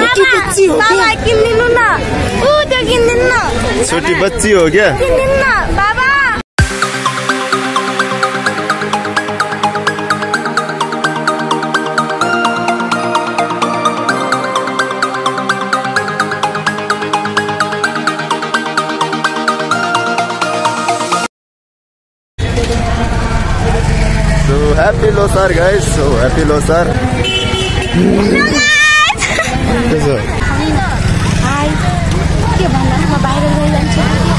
छोटी बच्ची हो क्या? किनिदिनु न त्यो किनिदिनु न। छोटी बच्ची हो क्या? किनिदिनु न बाबा। So happy Losar guys, so happy Losar. हाय के भन्दा म बाहिर गइजान्छु।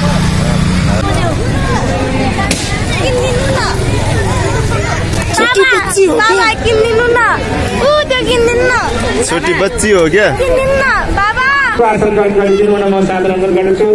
किनिदिनु न छोटी बच्ची हो क्या? बाबा किनिदिनु न त्यो किनिदिनु न। छोटी बच्ची हो क्या? किनिदिनु न बाबा। पार्सल गरिदिनु न म सादर अनुरोध गर्दछु।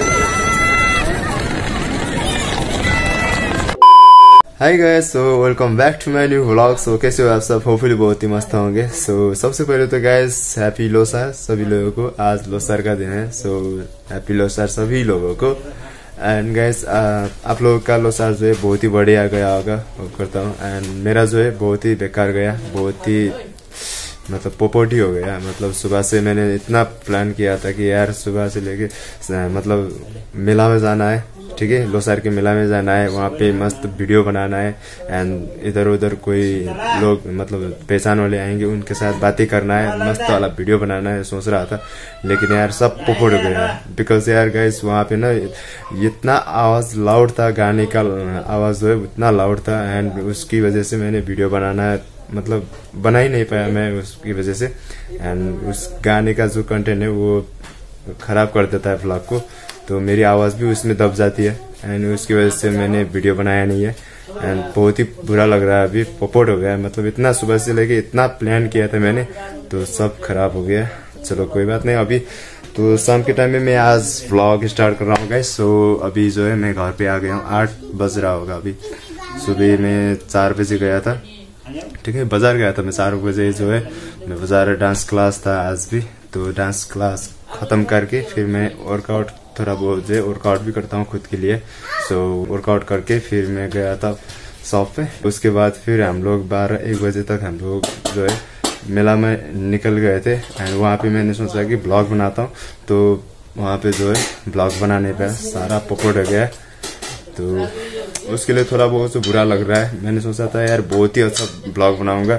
Hi guys, so welcome back to my new vlog. So कैसे हो आप सब? होपफुली बहुत ही मस्त होंगे। सो सबसे पहले तो गाइस हैप्पी लोसार सभी लोगों को। आज लोसार का दिन है, सो हैप्पी लोसार सभी लोगों को। एंड गाइस आप लोगों का लोसार जो है बहुत ही बढ़िया गया होगा, होप करता हूँ। एंड मेरा जो है बहुत ही बेकार गया, बहुत ही मतलब पोपोटी हो गया। मतलब सुबह से मैंने इतना प्लान किया था कि यार सुबह से लेके मतलब मेला में जाना है, ठीक है, लोसार के मेला में जाना है, वहाँ पे मस्त वीडियो बनाना है। एंड इधर उधर कोई लोग मतलब पहचान वाले आएंगे, उनके साथ बातें करना है, मस्त वाला वीडियो बनाना है सोच रहा था। लेकिन यार सब पोपड़ हो गया, बिकॉज यार गाइस वहाँ पे ना इतना आवाज लाउड था, गाने का आवाज जो है इतना लाउड था। एंड उसकी वजह से मैंने वीडियो बनाना मतलब बना ही नहीं पाया मैं उसकी वजह से। एंड उस गाने का जो कंटेंट है वो खराब कर देता है व्लॉग को, तो मेरी आवाज भी उसमें दब जाती है। एंड उसकी वजह से मैंने वीडियो बनाया नहीं है। एंड बहुत ही बुरा लग रहा है, अभी पोपट हो गया। मतलब इतना सुबह से लेके इतना प्लान किया था मैंने, तो सब खराब हो गया। चलो कोई बात नहीं। अभी तो शाम के टाइम में मैं आज व्लॉग स्टार्ट कर रहा हूँ गाइस। सो अभी जो है मैं घर पे आ गया हूँ, 8 बज रहा होगा अभी। सुबह मैं 4 बजे गया था, ठीक है, बाजार गया था मैं 4 बजे जो है मैं बाजार। डांस क्लास था आज भी, तो डांस क्लास खत्म करके फिर मैं वर्कआउट थोड़ा बहुत जो है वर्कआउट भी करता हूँ खुद के लिए। सो वर्कआउट करके फिर मैं गया था शॉप पे। उसके बाद फिर हम लोग 12-1 बजे तक हम लोग जो है मेला में निकल गए थे। एंड वहाँ पे मैंने सोचा कि ब्लॉग बनाता हूँ, तो वहाँ पे जो है ब्लॉग बनाने पे सारा पकड़ हो गया, तो उसके लिए थोड़ा बहुत बुरा लग रहा है। मैंने सोचा था यार बहुत ही अच्छा ब्लॉग बनाऊंगा,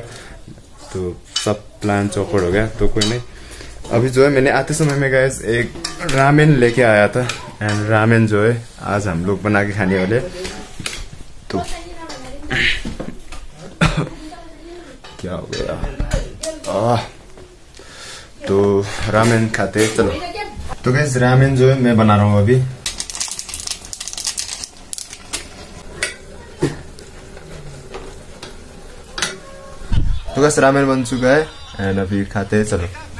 तो सब प्लान चौपड़ हो गया। तो कोई नहीं, अभी जो है मैंने आते समय में गाइस एक रामेन लेके आया था। एंड रामेन जो है आज हम लोग बना के खाने वाले। तो क्या हो गया, तो रामेन खाते चलो। तो गाइस रामेन जो है मैं बना रहा हूँ अभी। तो गाइस रामेन बन चुका है एंड अभी खाते हैं, चलो।